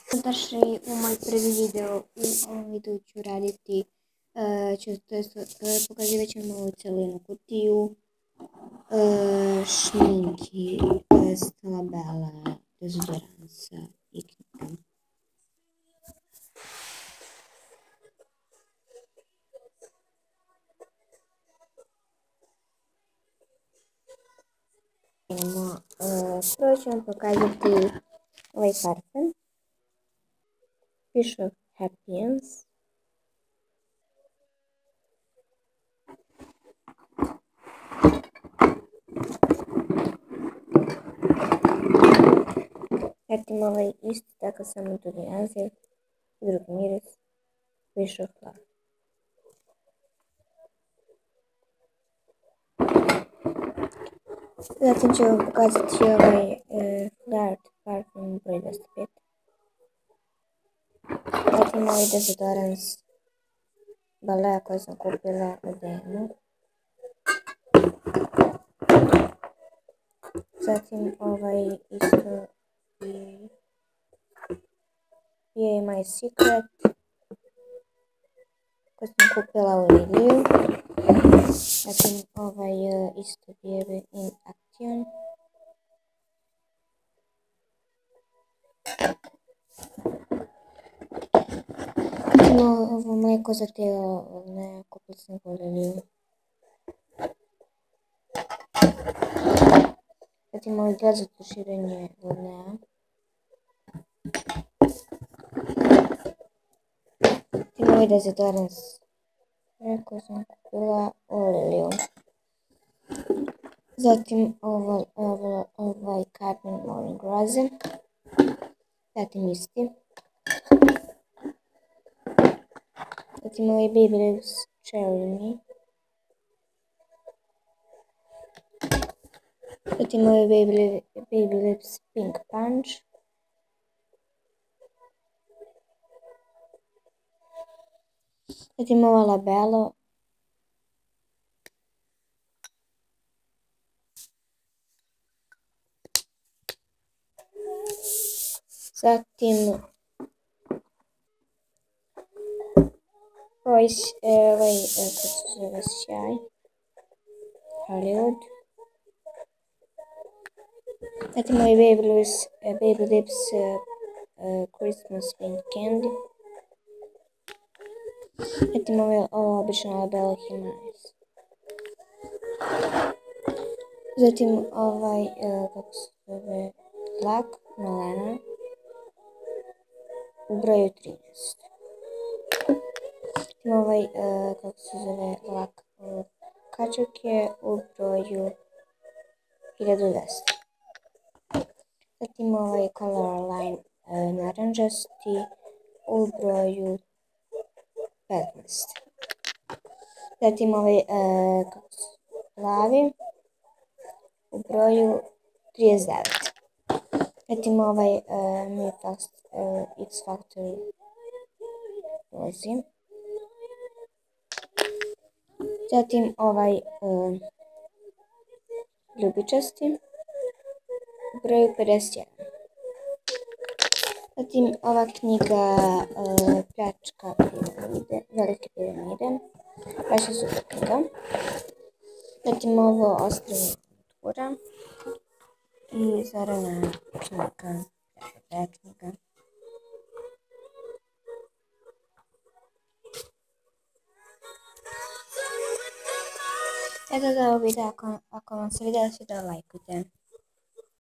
Dobrodošli u moj prvi video. U ovom videu ću raditi, pokazivat ću moju celinu kutiju, šminki, labela, dezodoransa i knjiga. Prvo ću vam pokazati ovaj parfem. Piše Happiness. Zatim ovaj isto tako, samo drugi naziv, drugi miris, piše Love. Zatim ću vam pokazati ovaj Flirt parfum broj 25. Zatim ovaj dezodorans Balea koji sam kupila u DM-u. Zatim ovaj isto je My Secret koji sam kupila u Lidlu. Zatim ovaj isto je In Action. Ovo mlijeko za tijelo, ne, kupila sam u Lidlu. Zatim ovaj gel za tuširanje Linea. Zatim ovaj dezodorans koji sam kupila u Lidlu. Zatim ovaj Carbon Morning Rose. Zatim isti. Zatim ovaj Babyliss Cherry Me. Zatim ovaj Babyliss Pink Punch. Zatim ova labelo. Zatim ovaj kako se zove sjaj, Hollywood. Zatim ovaj Babyliss Christmas Pink Candy. Zatim ovo obično labelo Himalayas. Zatim ovaj kako se zove lak Melena u broju 13. Zatim ovaj kako se zove lak kačak je u broju 1010. Zatim ovaj Color Line naranđasti u broju 15. Zatim ovaj plavi u broju 39. Zatim ovaj X Factor rozi. Zatim ovaj ljubičasti u broju 51. Zatim ova knjiga Pljačka piramide, velike piramide, baš je super knjiga. Zatim ovo Ostrvo natura i Zorana knjiga, knjiga. Eto da ovo video, ako vam se video sviđa, lajkujte.